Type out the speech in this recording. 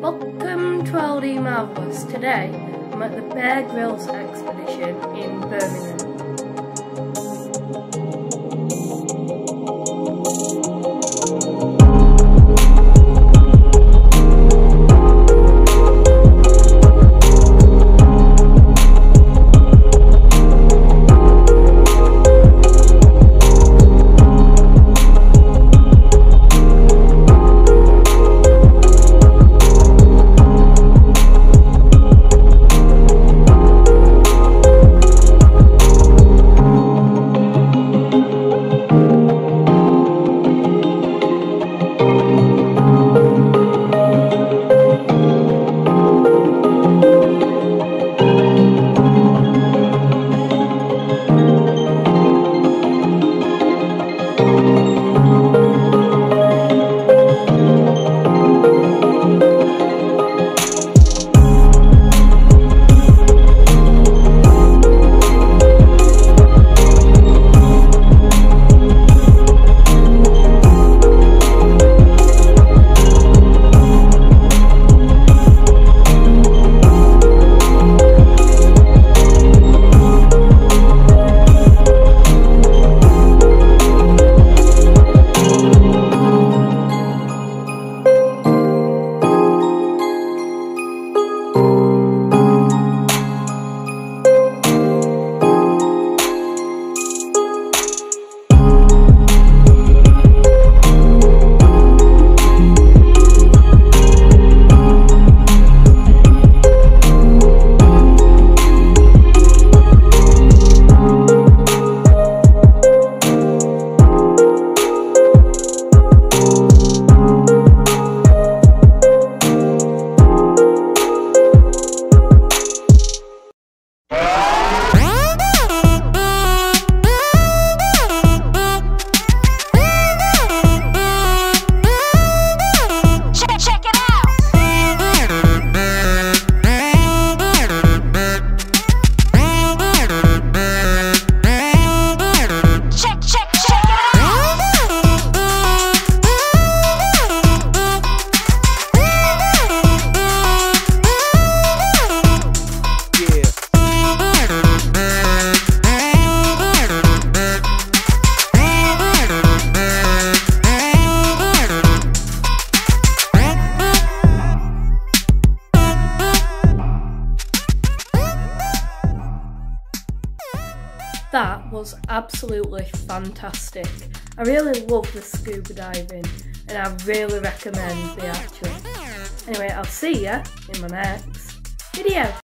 Welcome to LD Marvellous. Today I'm at the Grylls expedition in Birmingham. That was absolutely fantastic. I really love the scuba diving and I really recommend the actual. Anyway, I'll see ya in my next video.